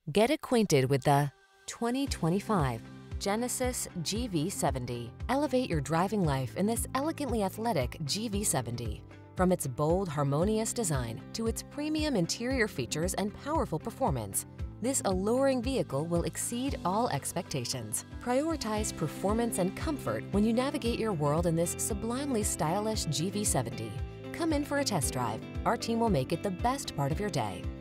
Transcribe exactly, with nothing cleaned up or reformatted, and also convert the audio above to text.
Get acquainted with the twenty twenty-five Genesis G V seventy. Elevate your driving life in this elegantly athletic G V seventy. From its bold, harmonious design to its premium interior features and powerful performance, this alluring vehicle will exceed all expectations. Prioritize performance and comfort when you navigate your world in this sublimely stylish G V seventy. Come in for a test drive. Our team will make it the best part of your day.